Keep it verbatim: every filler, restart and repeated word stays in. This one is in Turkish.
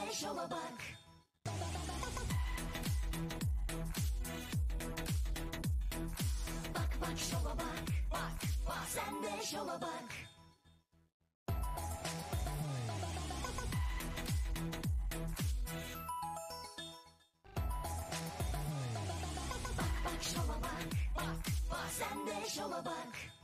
de şova bak. Bak bak şova bak. Bak bak. Sen de şova bak. Bak bak şova bak. Bak bak. Sen de şova bak.